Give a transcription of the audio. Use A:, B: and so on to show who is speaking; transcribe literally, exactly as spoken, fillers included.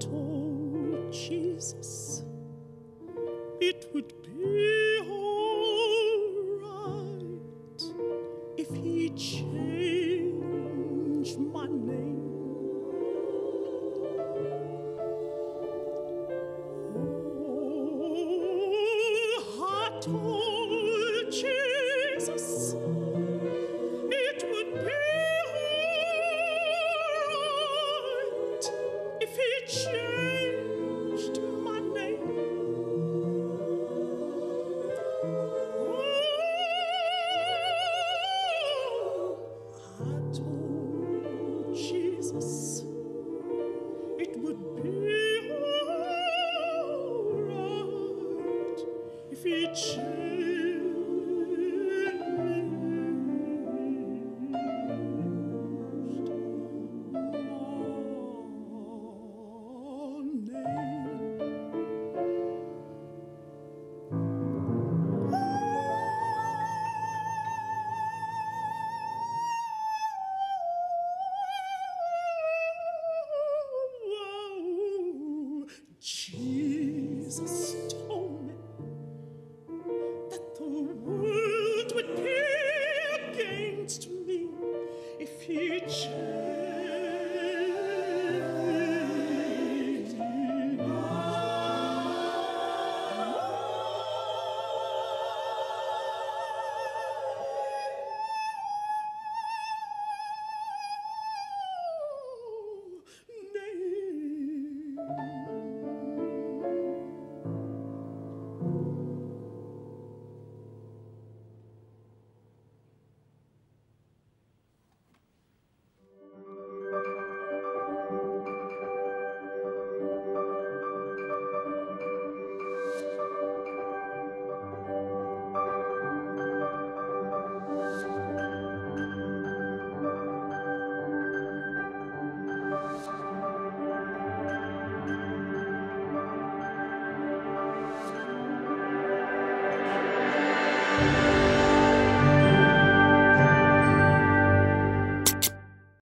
A: told Jesus it would be all right if he changed my name. Oh, I told Jesus it would be all right if he changed my name. Oh, I told Jesus it would be all right if he changed my name.